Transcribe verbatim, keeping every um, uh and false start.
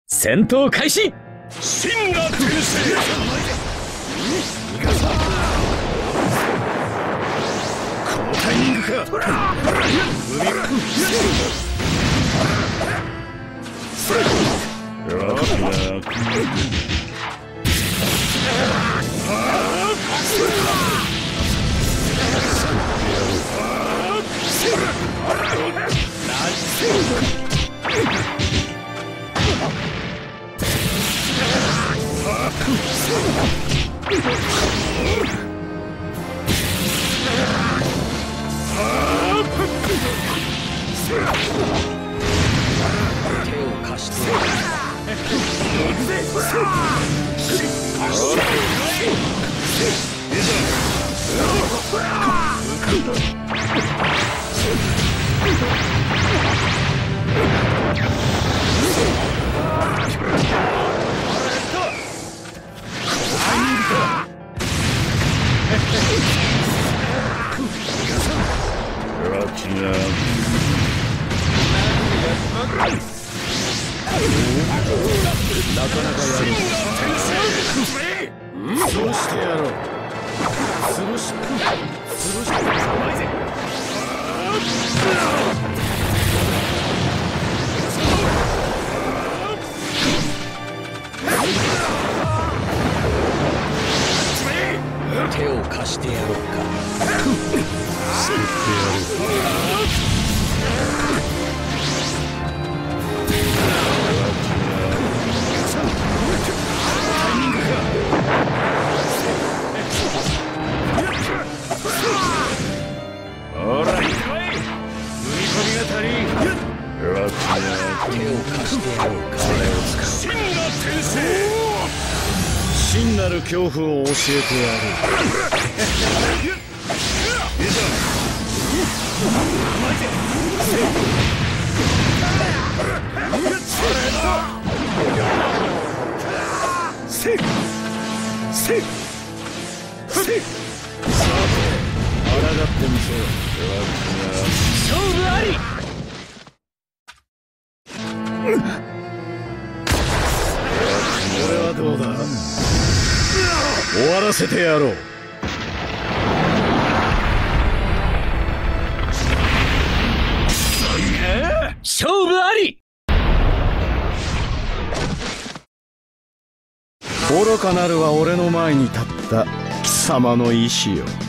戦闘開始。 真が転生。このタイミングか。手を貸して。なかなかやる。そうしてやろう。潰し潰してうまいぜ。手を貸してやろうか。救ってやる。ほら、いいかい。踏み込みが足りん。手を貸してやろうか。これを使う。真が転生。真なる恐怖を教えてやる。いざ。せいせいせい。さて、抗ってみせよ。勝負あり。これはどうだ。終わらせてやろう。 勝負あり。 愚かなるは俺の前に立った貴様の意志よ。